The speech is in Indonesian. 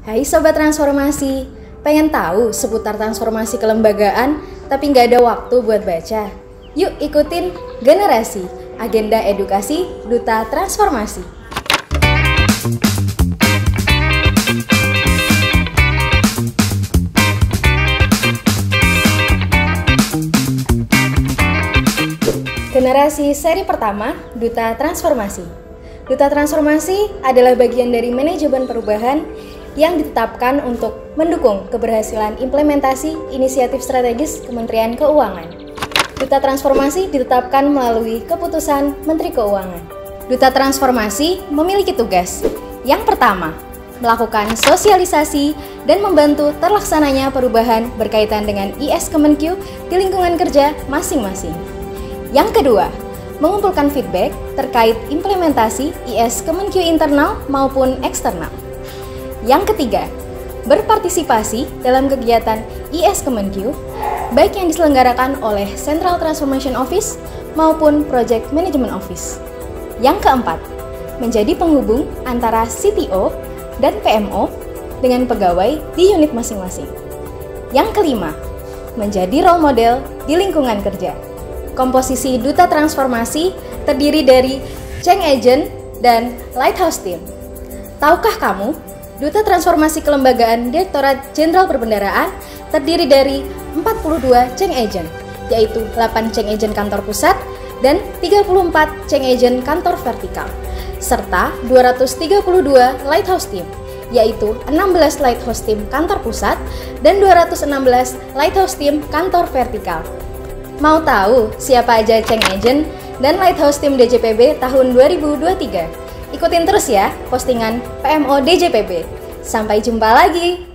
Hai Sobat Transformasi, pengen tahu seputar transformasi kelembagaan tapi nggak ada waktu buat baca? Yuk ikutin Generasi, agenda edukasi Duta Transformasi. Generasi seri pertama, Duta Transformasi. Duta Transformasi adalah bagian dari manajemen perubahan yang ditetapkan untuk mendukung keberhasilan implementasi inisiatif strategis Kementerian Keuangan. Duta Transformasi ditetapkan melalui keputusan Menteri Keuangan. Duta Transformasi memiliki tugas yang pertama, melakukan sosialisasi dan membantu terlaksananya perubahan berkaitan dengan IS Kemenq di lingkungan kerja masing-masing. Yang kedua, mengumpulkan feedback terkait implementasi IS Kemenq internal maupun eksternal. Yang ketiga, berpartisipasi dalam kegiatan IS Kemenq, baik yang diselenggarakan oleh Central Transformation Office maupun Project Management Office. Yang keempat, menjadi penghubung antara CTO dan PMO dengan pegawai di unit masing-masing. Yang kelima, menjadi role model di lingkungan kerja. Komposisi Duta Transformasi terdiri dari Change Agent dan Lighthouse Team. Tahukah kamu, Duta Transformasi Kelembagaan Direktorat Jenderal Perbendaharaan terdiri dari 42 Change Agent, yaitu 8 Change Agent kantor pusat dan 34 Change Agent kantor vertikal, serta 232 Lighthouse Team, yaitu 16 Lighthouse Team kantor pusat dan 216 Lighthouse Team kantor vertikal. Mau tahu siapa aja Change Agent dan Lighthouse Team DJPB tahun 2023? Ikutin terus ya postingan PMO DJPB. Sampai jumpa lagi!